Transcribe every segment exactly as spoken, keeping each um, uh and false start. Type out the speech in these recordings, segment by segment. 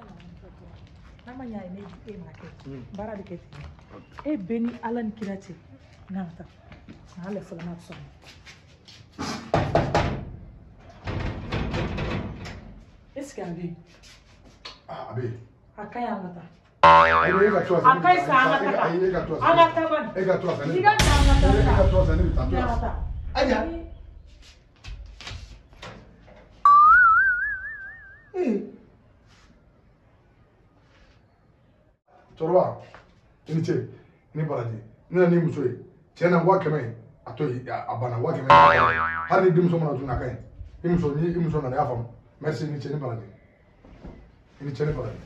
namanya ini e market bara de kete e beni alan kirati nata ala fala na so est-ce abi ah abi akaya ngata ayi ka to akai sa ngata ayi ka to ngata ban e ka to sa diga ngata e ka to sa ni ta to ngata aja eh Chorwa, ini ce, ini baraji, ina ni muso ye, cɛ na wa kɛmɛ a to yen, a banna wa kɛmɛ hali ni denmuso mana tun na ka ɲi, i muso ni i muso nana i y'a faamu, merci ni cɛ ni baraji, i ni cɛ ni baraji.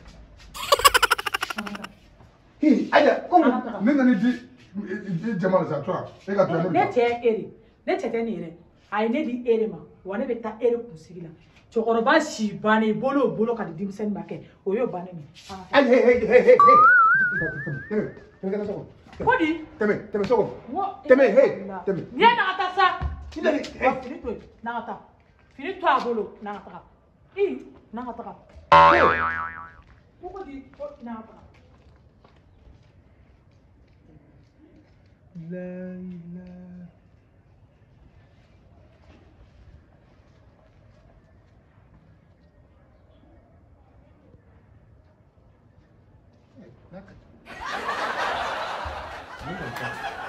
Hi, aja, komi ne nana di jama la sa, tora, e ka to yan. Ne cɛ ere, ne cɛ tɛ nin yɛrɛ, a ye ne di ere ma, wa ne bɛ taa ere kunsigi la. Cɛkɔrɔba si bannen bolo o bolo ka di denmisɛnnin ma kɛ, o y'o bannen min. Ayi, hey, hey, hey, hey, hey. Tɛmɛ, tɛmɛ kana sɔgɔ. Kodi? Tɛmɛ, tɛmɛ sɔgɔ. Tɛmɛ, hey, tɛmɛ. N'i ye na ka taa sa. Fini to yen, na ka taa. Fini to a bolo, na ka taga. I, na ka taga. Kodi, na ka taga. La ilaha. Naka.